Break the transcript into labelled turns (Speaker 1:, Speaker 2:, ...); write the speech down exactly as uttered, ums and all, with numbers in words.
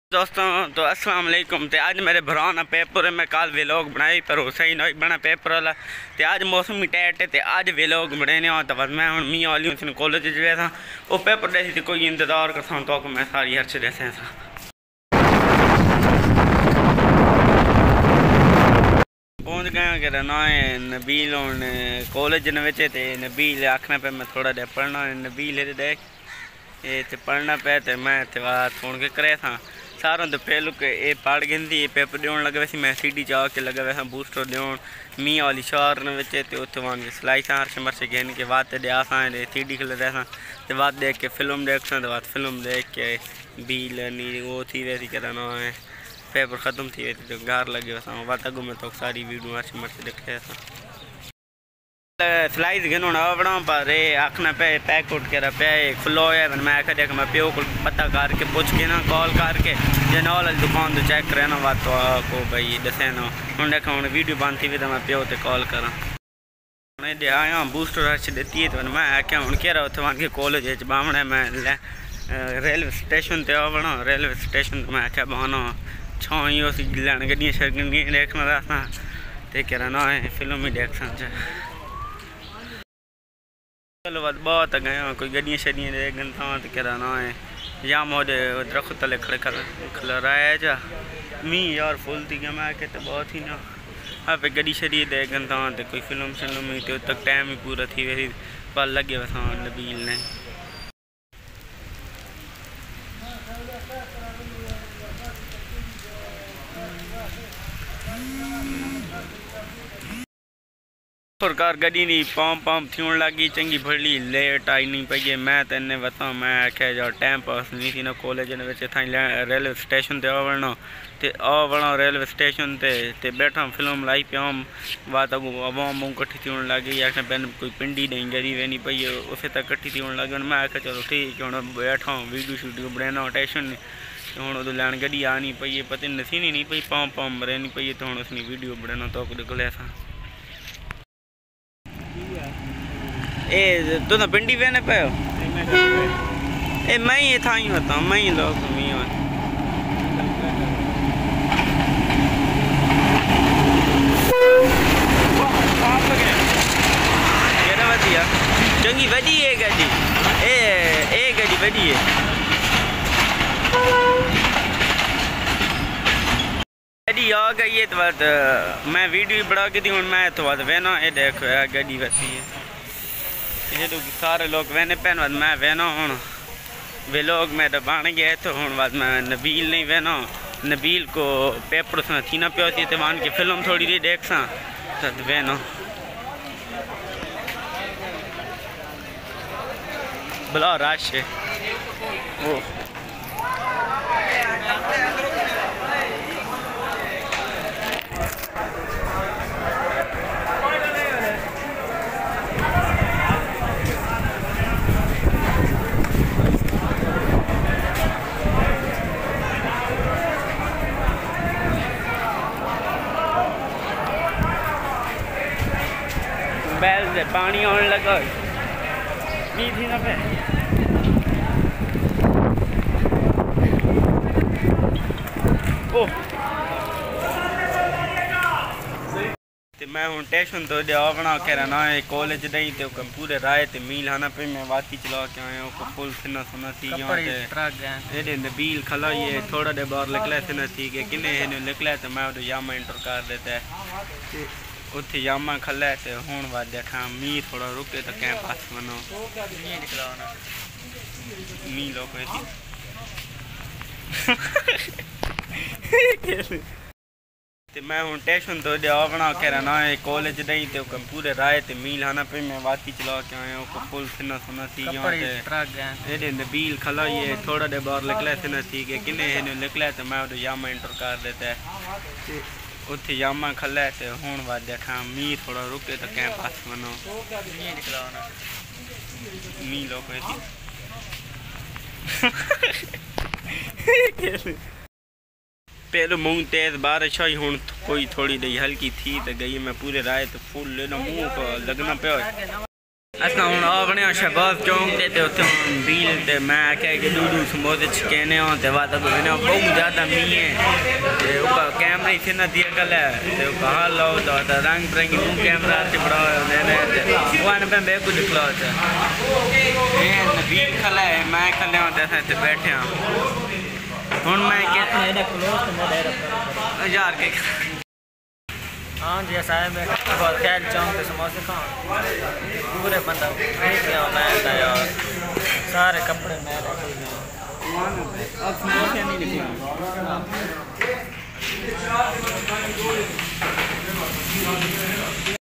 Speaker 1: दोस्तों तो अस्सलाम वालेकुम। तो आज मेरे भरा ना पेपर है, मैं कल व्लॉग बनाई पर वो सही नहीं बना पेपर वाला। तो आज मौसम भी टाइट है तो आज व्लॉग बनाने आ तो बस मैं हूँ मी वाली उसने कॉलेज गया था वो पेपर दे थी कोई इंतजार करता तो मैं सारी हर्च जैसे था पहुँच गया कि ना नबील हूँ कॉलेज बच्चे नबील आखना पे मैं थोड़ा देर पढ़ना नबील देख ये पढ़ना पे तो मैं बात फोन के करे था सारों तो पहलू के ये पढ़ गई पेपर देने लगे वैसे मैं सी डी चा के लगे वैसा बूस्टर देन मी वाली शहर ने बच्चे तो उत्थे वन के सिलाई सार मरसे गहन के बाद दे सी डी खेल रहा तो बाद देख के फिल्म देख तो बाद फिल्म देख के बील नी वो थी वैसी कराना है पेपर ख़त्म थी वैसे तो घर लगे वैसा बाद अगू में तो सारी वीडियो मरसे मरसे देख रहा था सिलाई घन बना पर आखना पे पैक उठ के पे खुलो है मैं आखा देख मैं प्यो को पता करके पूछ के ना कॉल करके जो नॉल वाली दुकान तो चेक करे ना बात तो को भाई दसे ना हूँ देखा हूँ वीडियो बंद थी भी तो मैं प्यो तो कॉल करा आया बूस्टर हर्च देती है तो मैं आख्या हूँ कह रहा उत्थे वन के कॉलेज बामने मैं रेलवे स्टेशन ते आवना रेलवे स्टेशन तो मैं आख्या बहाना छो ही उस लैन गड्डियां शड्डियां देखना रहा तो कह रहा ना फिल्म ही देख सकते चलो बात बहुत गया कोई गड्डियाँ शड्डियाँ देखन था तो कह रहा ना है या मोदे दरख्त तले खड़े खल रहा है जा मी यार फुल थी गया मैं कहते बहुत ही ना हाँ पे गड्डी शड्डी देखन था तो कोई फिल्म शिल्म हुई तो तक टाइम ही पूरा थी वैसे पल लगे वैसा नबील ने सरकार गड्डी नहीं पंप पंप थी लगी चंगी भली लेट आई नहीं पई मैं तो इन्हें बताऊँ मैं आख्या जाओ टाइम पास नहीं थी ना कॉलेज रेलवे स्टेशन ते आवना ते आवना रेलवे स्टेशन ते ते बैठा फिल्म लाई पिया बात अगू अवाम कट्ठी थी लगी आखने पैन कोई पिंडी नहीं गरी वेनी पई उस तक कट्ठी थी लगी मैं आख्या चलो ठीक है हूँ बैठा वीडियो शूडियो बनाना टेंशन नहीं हूँ उदो लैन गड्डी आ नहीं पई पता नसी नहीं पई पंप पंप रहनी पई तो हूँ उसने वीडियो बनाना तो को ऐसा ए तो ना पिंडी वेने पे ए मैं ये था ही बताऊँ मैं ही लोग मी और वधिया चंगी वधी है गड्डी ए ए गड्डी वधी है गड्डी आ गई है तो बाद मैं वीडियो बड़ा की थी हूँ मैं तो बाद वेना ये देखो गड्डी वधी है ये तो सारे लोग वेने पैन बाद मैं वेना हूँ वे लोग मैं तो बन गए तो हूँ बाद मैं नबील नहीं वेना नबील को पेपर उसमें थी ना प्यो थी तो मान की फिल्म थोड़ी देर देख सा तो वेना बला रश है वो बैल से पानी आने लगा नहीं थी ना पे ओ ते मैं हूँ टेंशन तो अपना कह रहा ना कॉलेज नहीं तो पूरे राय तो मील आना पे मैं वाती चला के आया हूँ फुल सुना सुना थी ये नबील खला ये थोड़ा देर बाहर निकला थे ना थी कि किन्ने निकला तो मैं उधर यामा इंटर कर देता है उत्थे यामा खला तो हूँ बाद देखा मी थोड़ा रुके तो कैं पास मनो मी लोग तो मैं हूँ टेंशन तो अपना कह रहा ना कॉलेज नहीं तो पूरे राय तो मील आना पे मैं वाती चला के आया हूँ फुल सुना सुना थी ये नबील खला ये थोड़ा देर बाहर निकला थे ना थी कि किन्ने निकला तो मैं उधर यामा इंटर कर देता है उत्थे यामा खला तो हूँ बाद देखा मी थोड़ा रुके तो कैं पास मनो मी लोग पहले मुँह तेज बारिश आई हूँ कोई थोड़ी दी हल्की थी तो गई मैं पूरे राय तो फुल लेना मुँह को लगना पे असां हुन अपने शहबाज चौक ते ते उत्थे बील ते मैं आख्या कि डूडू समोसे छकेने हो ते वादा बिना बहुत ज़्यादा मींह है ते ऊपर कैमरे से न दिया कल है ते कहा लो तो रंग बिरंगी मुंह कैमरा से बड़ा ने ते वन पे मैं कुछ दिखला था ये नबील खला है मैं खले होते थे ते बैठे हैं हुन मैं क्या एडा क्लोज तो मैं डायरेक्ट यार के हाँ जी साहब बहुत कैल चौंक के समोसे खाओ पूरे बंदा गया मैं यार सारे कपड़े मैं रखे अब समोसे नहीं निकले